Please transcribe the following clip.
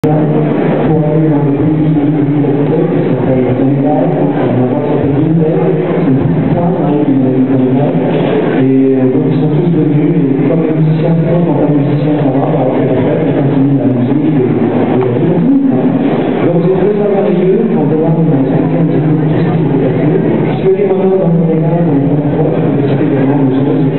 pour aller dans le pays qui s'appelle Sénégal, on va s'appeler Guinée, c'est une petite pointe qui est Sénégal, et donc ils sont tous venus, et comme les musiciens font, quand un musicien s'en va, on fait la fête, on continue la musique, donc c'est très merveilleux quand on va dans un cinquième de tout ce qui est passé. Je suis allé maintenant dans le Sénégal pour la première fois, je vais expliquer vraiment les choses.